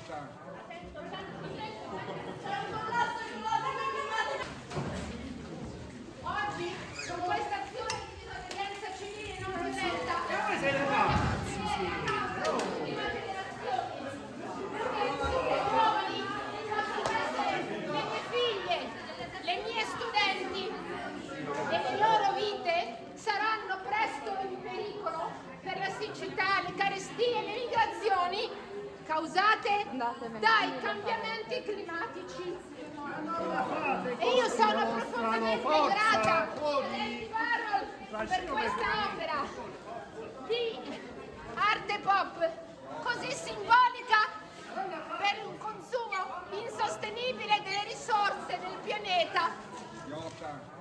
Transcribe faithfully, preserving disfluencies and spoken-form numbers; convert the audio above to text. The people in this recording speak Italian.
Oggi, con questa azione di disobbedienza civile non violenta, le mie figlie, le mie studenti e le loro vite saranno presto in pericolo per la siccità, le carestie e le migrazioni causate dai cambiamenti climatici. E io sono profondamente grata a Andy Warhol per questa opera di arte pop così simbolica per un consumo insostenibile delle risorse del pianeta.